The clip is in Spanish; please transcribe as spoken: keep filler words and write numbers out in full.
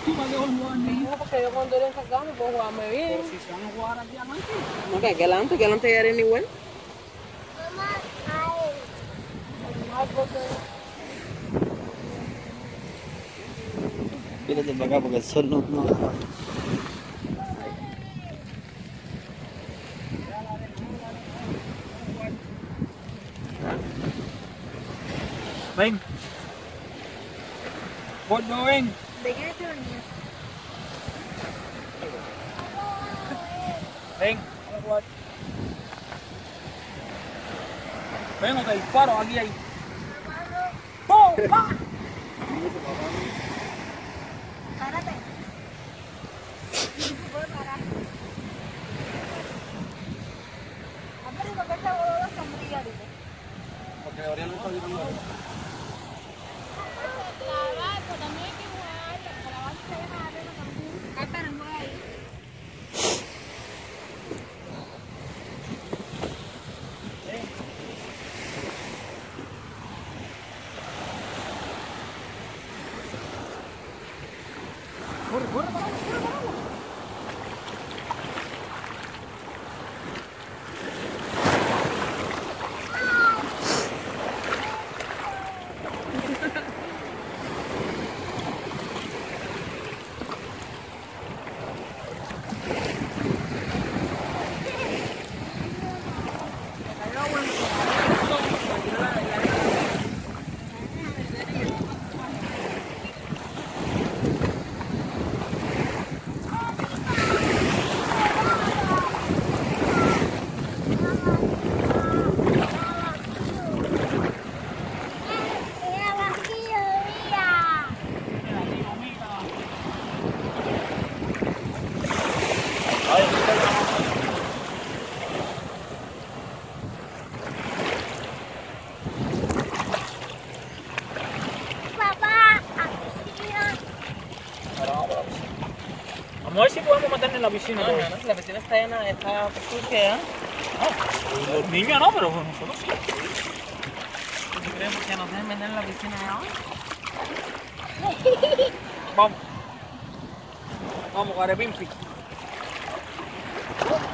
¿Tú para qué vas a jugar niño? No, porque yo cuando eres encargado no puedo jugarme bien. Pero si se van a jugar aquí adelante. No, que aquí adelante, que adelante ya eres igual. Mamá, ay. Ay, porque... Fíjate para acá porque el sol no... no... Ven. Gordo, ven. ¿De qué te venías? Ven. Vamos a jugar. Ven o te disparo aquí ahí. ¡Oh! ¡Ah! Párate. No puedo parar. Hombre, ¿por qué te voló la sombrilla ahorita? Porque Gabriel no está viendo ahí. Calabaza, también hay que jugar. Calabaza se deja arriba también. Ay, pero no ahí. Corre, corre, para allá, corre, para allá. Vamos a ver si podemos meternos en la piscina. No, no, no, la piscina está llena, está sucia, ¿eh? No, los niños no, pero nosotros sí. ¿Tú crees que nos dejen meter en la piscina ahora? Vamos. Vamos, Carepimpi.